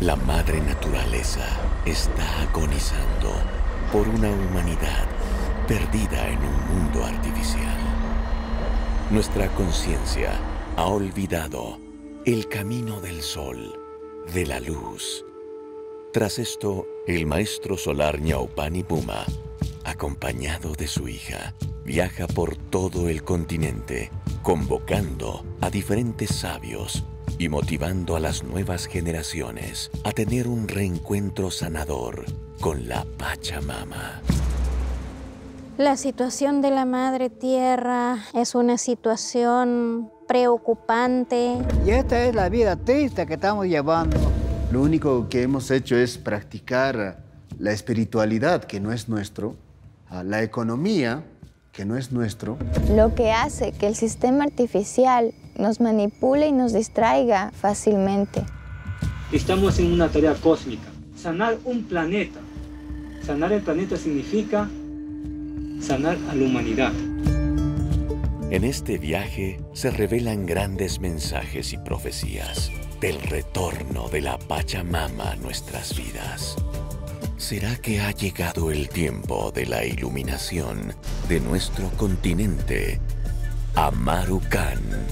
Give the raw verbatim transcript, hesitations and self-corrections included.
La madre naturaleza está agonizando por una humanidad perdida en un mundo artificial. Nuestra conciencia ha olvidado el camino del sol, de la luz. Tras esto, el maestro solar Ñaupani Puma, acompañado de su hija, viaja por todo el continente, convocando a diferentes sabios y motivando a las nuevas generaciones a tener un reencuentro sanador con la Pachamama. La situación de la Madre Tierra es una situación preocupante. Y esta es la vida triste que estamos llevando. Lo único que hemos hecho es practicar la espiritualidad, que no es nuestro, la economía, que no es nuestro. Lo que hace que el sistema artificial nos manipule y nos distraiga fácilmente. Estamos en una tarea cósmica, sanar un planeta. Sanar el planeta significa sanar a la humanidad. En este viaje se revelan grandes mensajes y profecías del retorno de la Pachamama a nuestras vidas. ¿Será que ha llegado el tiempo de la iluminación de nuestro continente? Amarucan.